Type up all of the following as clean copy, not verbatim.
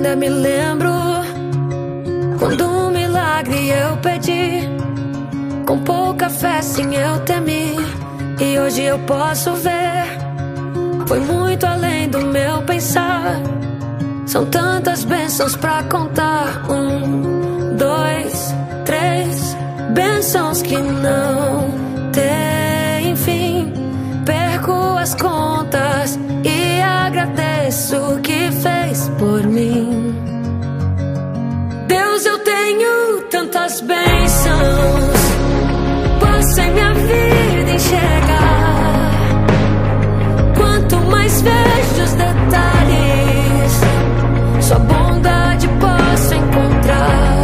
ainda me lembro quando um milagre eu pedi, com pouca fé sim eu temi. E hoje eu posso ver, foi muito além do meu pensar. São tantas bênçãos pra contar. 1, 2, 3 bênçãos que não tem fim. Perco as contas e agradeço o que fez por mim. Deus, eu tenho tantas bênçãos, posso em minha vida enxergar. Quanto mais vejo os detalhes, sua bondade posso encontrar.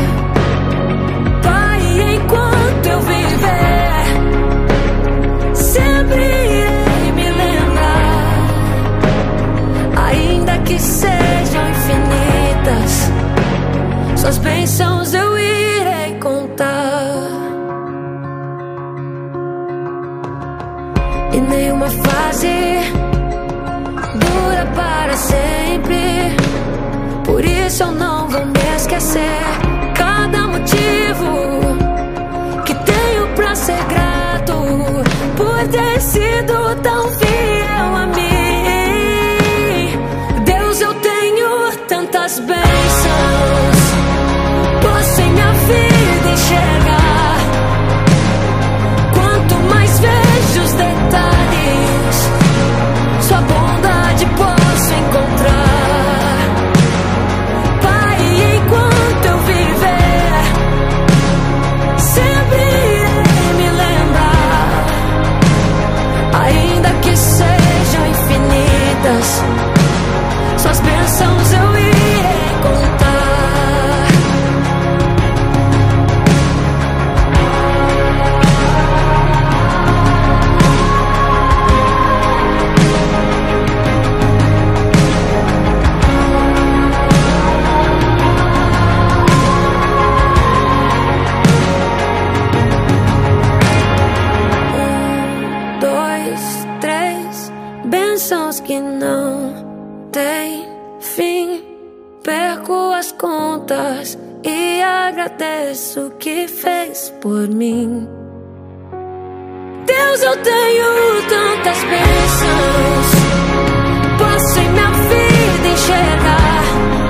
Pai, enquanto eu viver, sempre irei me lembrar. Ainda que sejam infinitas, suas bênçãos eu irei contar. E nenhuma fase dura para sempre, por isso eu não vou me esquecer. Cada motivo que tenho pra ser grato, por ter sido tão fiel a mim. Deus, eu tenho tantas bênçãos, posso em minha vida enxergar. Quanto mais vejo os detalhes, sua bondade posso encontrar. Pai, enquanto eu viver, sempre irei me lembrar. Ainda que sejam infinitas, suas bênçãos eu irei contar. Bênçãos que não têm fim. Perco as contas e agradeço o que fez por mim. Deus, eu tenho tantas bênçãos, posso em minha vida enxergar.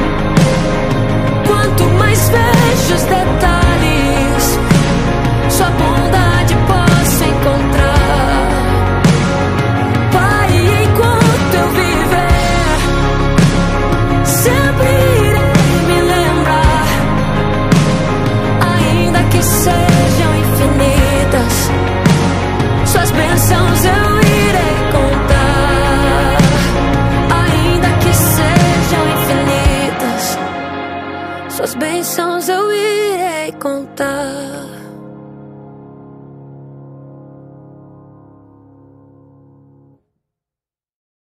Quanto mais vejo os detalhes, sua bondade posso encontrar. Sempre irei me lembrar, ainda que sejam infinitas, suas bênçãos eu irei contar. Ainda que sejam infinitas, suas bênçãos eu irei contar.